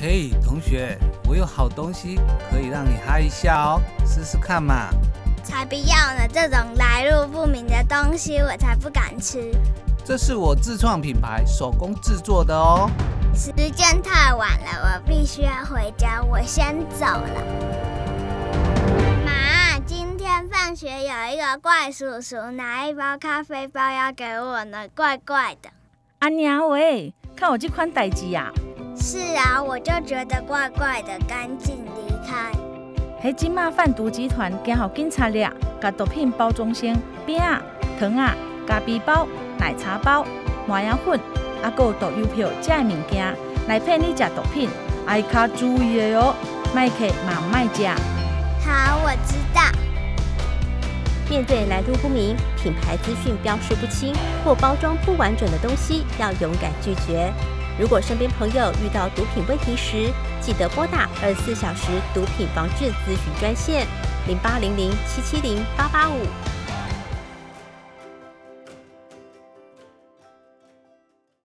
嘿，同学，我有好东西可以让你嗨一下哦，试试看嘛。 才不要呢！这种来路不明的东西，我才不敢吃。 这是我自创品牌，手工制作的哦。 时间太晚了，我必须要回家，我先走了。妈，今天放学有一个怪叔叔拿一包咖啡包要给我呢，怪怪的。 啊娘喂，看有这款代志啊！ 是啊，我就觉得怪怪的，赶紧离开。 迄即马贩毒集团惊互警察抓，甲毒品包装成饼仔、糖仔、咖啡包、奶茶包、麻药粉，还有毒邮票这些物件来骗你食毒品，爱较注意的哦，莫客嘛莫食。 好，我知道。 面对来路不明、品牌资讯标示不清或包装不完整的东西，要勇敢拒绝。如果身边朋友遇到毒品问题时，记得拨打24小时毒品防治咨询专线0800770885。